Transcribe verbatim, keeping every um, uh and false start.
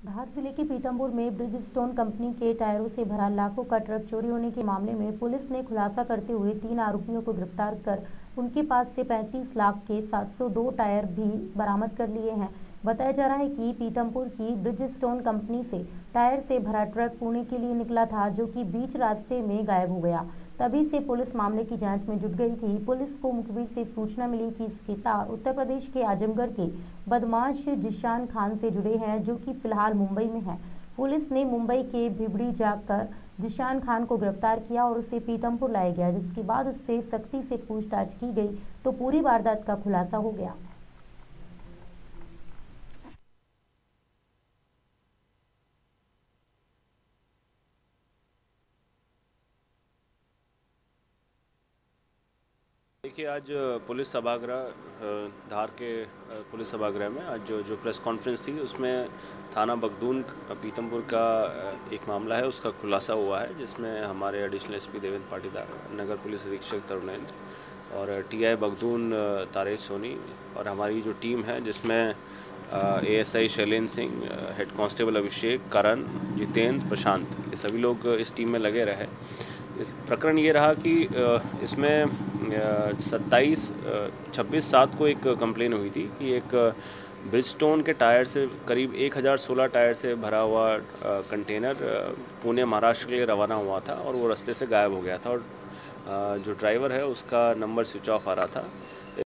धार जिले के पीतमपुर में ब्रिजस्टोन कंपनी के टायरों से भरा लाखों का ट्रक चोरी होने के मामले में पुलिस ने खुलासा करते हुए तीन आरोपियों को गिरफ्तार कर उनके पास से पैंतीस लाख के सात सौ दो टायर भी बरामद कर लिए हैं। बताया जा रहा है कि पीतमपुर की ब्रिजस्टोन कंपनी से टायर से भरा ट्रक पुणे के लिए निकला था, जो कि बीच रास्ते में गायब हो गया। तभी से पुलिस मामले की जांच में जुट गई थी। पुलिस को मुखबिर से सूचना मिली कि इसके तार उत्तर प्रदेश के आजमगढ़ के बदमाश जिशान खान से जुड़े हैं, जो कि फिलहाल मुंबई में है। पुलिस ने मुंबई के भिवड़ी जाकर जिशान खान को गिरफ्तार किया और उसे पीतमपुर लाया गया, जिसके बाद उससे सख्ती से पूछताछ की गई तो पूरी वारदात का खुलासा हो गया। देखिए, आज पुलिस सभागृह धार के पुलिस सभागृह में आज जो जो प्रेस कॉन्फ्रेंस थी, उसमें थाना बगदून पीतमपुर का एक मामला है, उसका खुलासा हुआ है, जिसमें हमारे एडिशनल एसपी देवेंद्र पाटीदार, नगर पुलिस अधीक्षक तरुणेंद्र और टीआई बगदून तारेश सोनी और हमारी जो टीम है, जिसमें ASI Shailendra Singh, head constable Abhishek, Karan, Jitendra, Prashant, ये सभी लोग इस टीम में लगे रहे। इस प्रकरण ये रहा कि इसमें सत्ताईस छब्बीस सात को एक कंप्लेन हुई थी कि एक ब्रिजस्टोन के टायर से करीब एक हज़ार सोलह टायर से भरा हुआ कंटेनर पुणे महाराष्ट्र के लिए रवाना हुआ था और वो रास्ते से गायब हो गया था और जो ड्राइवर है उसका नंबर स्विच ऑफ आ रहा था।